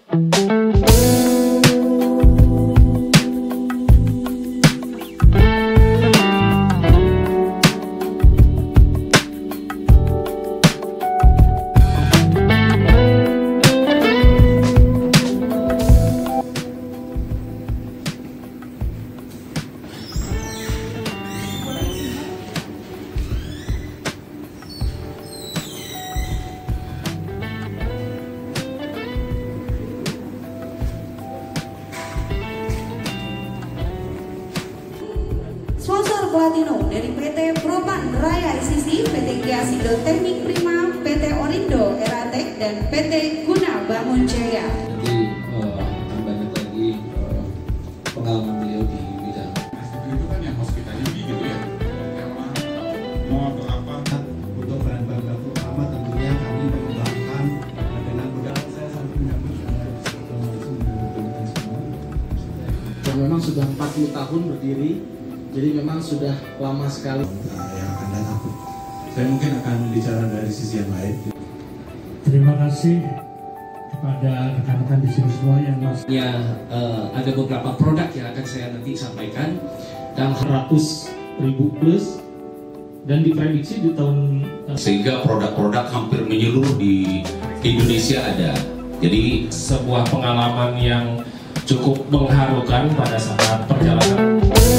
Sponsor Platino dari PT Propan Raya ICC, PT Kiasindo Teknik Prima, PT Orindo Eratek, dan PT Guna Bangun Jaya. Nanti akan banyak lagi pengalaman beliau di bidang. Itu kan yang hospitality gitu ya. Mau atau apa? Untuk bahan-bahan baku utama tentunya kami mengembangkan dengan modal saya sampai menyambut dan memang sudah 40 tahun berdiri, jadi memang sudah lama sekali. yang akan datang. Saya mungkin akan bicara dari sisi yang lain. Terima kasih kepada rekan-rekan di sini semua yang masih. Ada beberapa produk yang akan saya nanti sampaikan dan 100.000 plus dan diprediksi di tahun sehingga produk-produk hampir menyeluruh di Indonesia ada. Jadi sebuah pengalaman yang cukup mengharukan pada saat perjalanan.